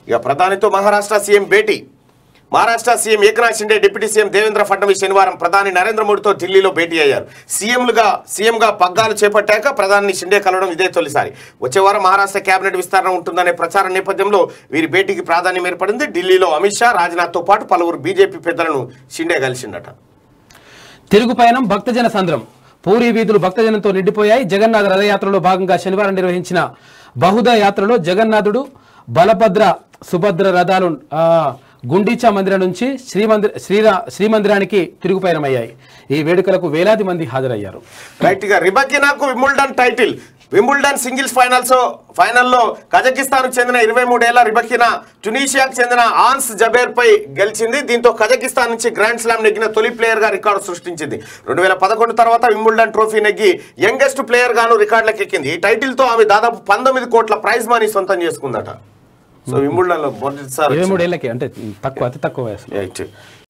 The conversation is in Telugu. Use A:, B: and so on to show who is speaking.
A: ఇక ప్రధానితో మహారాష్ట్ర సీఎం భేటీ. Maharashtra CM Eknath Shinde, deputy CM Devendra Fadnavis శనివారం ప్రధాని నరేంద్ర మోడీతో ఢిల్లీలో భేటీ అయ్యారు. సీఎంగా పగ్గాలు చేపట్టాక ప్రధాని షిండే కలవడం ఇదే తొలిసారి. వచ్చే వారం మహారాష్ట్ర కేబినెట్ విస్తరణ ఉంటుందనే ప్రచారం నేపథ్యంలో వీరి భేటీకి ప్రాధాన్యం ఏర్పడింది. ఢిల్లీలో అమిత్ షా, రాజ్నాథ్తో పాటు పలువురు బీజేపీ పెద్దలను షిండే కలిసిండట.
B: తిరుగు పయనం భక్తజన సంద్రం. పూరీ వీధులు భక్తజనంతో నిండిపోయాయి. జగన్నాథ రథయాత్రలో భాగంగా శనివారం నిర్వహించిన బహుదా యాత్రలో జగన్నాథుడు, బలభద్ర, సుభద్ర రథాలు గుండీచా మందిరం నుంచి శ్రీమందిరానికి తిరుగుపయనమయ్యాయి. ఈ వేడుకలకు వేలాది మంది హాజరయ్యారు.
A: రైట్ గా రిబకినాకు వింబుల్డన్ టైటిల్. వింబుల్డన్ సింగిల్స్ ఫైనల్లో కజకిస్తాన్కు చెందిన 23 ఏళ్ల రిబకినా ట్యునీషియాకు చెందిన ఆన్స్ జబేర్ పై గెలిచింది. దీంతో కజకిస్తాన్ నుంచి గ్రాండ్ స్లామ్ నెగ్గిన తొలి ప్లేయర్ గా రికార్డు సృష్టించింది. 2011 తర్వాత వింబుల్డన్ ట్రోఫీ నెగ్గి యంగెస్ట్ ప్లేయర్ గాను రికార్డులకు ఎక్కింది. ఈ టైటిల్ తో ఆమె దాదాపు 19 కోట్ల ప్రైజ్ మనీ సొంతం చేసుకుందట. సో వింబుల్డన్ లో
B: 23 ఏళ్ళకి అంటే తక్కువ, అతి తక్కువ వయసు.